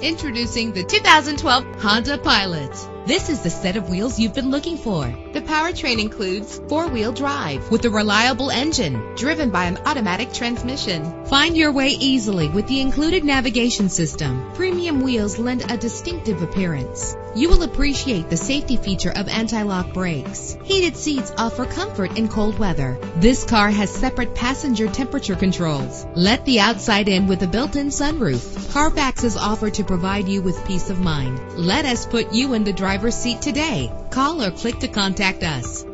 Introducing the 2012 Honda Pilot. This is the set of wheels you've been looking for. The powertrain includes four-wheel drive with a reliable engine driven by an automatic transmission. Find your way easily with the included navigation system. Premium wheels lend a distinctive appearance. You will appreciate the safety feature of anti-lock brakes. Heated seats offer comfort in cold weather. This car has separate passenger temperature controls. Let the outside in with a built-in sunroof. Carfax is offered to provide you with peace of mind. Let us put you in the driver's seat today. Call or click to contact us.